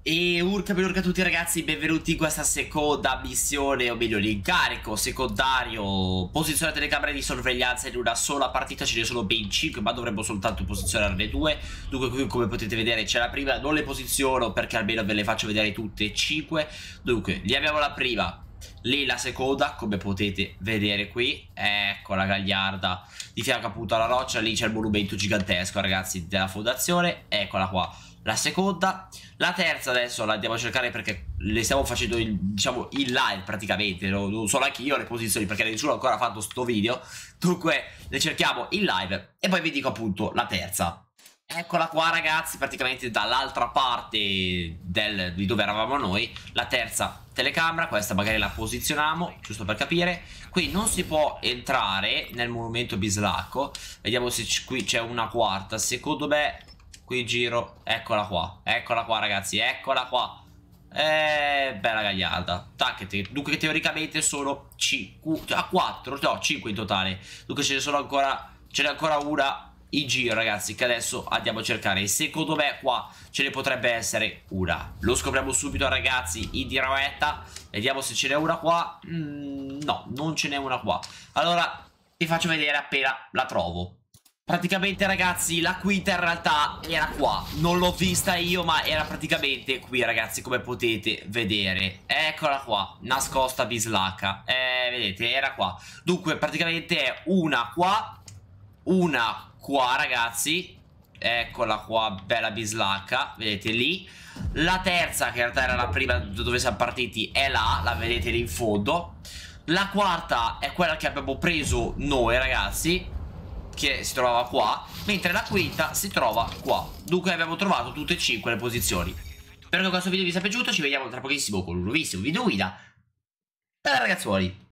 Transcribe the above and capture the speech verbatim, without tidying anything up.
E urca per urca a tutti ragazzi, benvenuti in questa seconda missione, o meglio l'incarico secondario. Posizione telecamere di sorveglianza in una sola partita, ce ne sono ben cinque, ma dovremmo soltanto posizionarne due. Dunque qui come potete vedere c'è la prima, non le posiziono perché almeno ve le faccio vedere tutte e cinque. Dunque, lì abbiamo la prima, lì la seconda, come potete vedere qui. Ecco la gagliarda, di fianco appunto alla roccia, lì c'è il monumento gigantesco ragazzi della fondazione. Eccola qua la seconda. La terza adesso la andiamo a cercare perché le stiamo facendo in, diciamo in live praticamente, non, non so neanche io le posizioni perché nessuno ha ancora fatto sto video. Dunque le cerchiamo in live e poi vi dico appunto la terza. Eccola qua ragazzi, praticamente dall'altra parte del, di dove eravamo noi. La terza telecamera, questa magari la posizioniamo giusto per capire. Qui non si può entrare nel monumento bislacco. Vediamo se qui c'è una quarta. Secondo me qui giro, eccola qua, eccola qua ragazzi, eccola qua. Eh, bella gagliarda. Tac, te. Dunque teoricamente sono cinque, a quattro, no, cinque in totale. Dunque ce ne sono ancora, ce n'è ancora una in giro ragazzi, che adesso andiamo a cercare. Secondo me qua ce ne potrebbe essere una. Lo scopriamo subito ragazzi in diretta. Vediamo se ce n'è una qua. mm, No, non ce n'è una qua. Allora vi faccio vedere appena la trovo. Praticamente ragazzi la quinta in realtà era qua. Non l'ho vista io ma era praticamente qui ragazzi, come potete vedere. Eccola qua, nascosta bislacca. Eh, vedete, era qua. Dunque praticamente è una qua, una qua ragazzi. Eccola qua, bella bislacca. Vedete lì. La terza, che in realtà era la prima dove siamo partiti, è là, la vedete lì in fondo. La quarta è quella che abbiamo preso noi ragazzi, che si trovava qua, mentre la quinta si trova qua. Dunque abbiamo trovato tutte e cinque le posizioni. Spero che questo video vi sia piaciuto. Ci vediamo tra pochissimo con un nuovissimo video guida. Ciao ragazzuoli.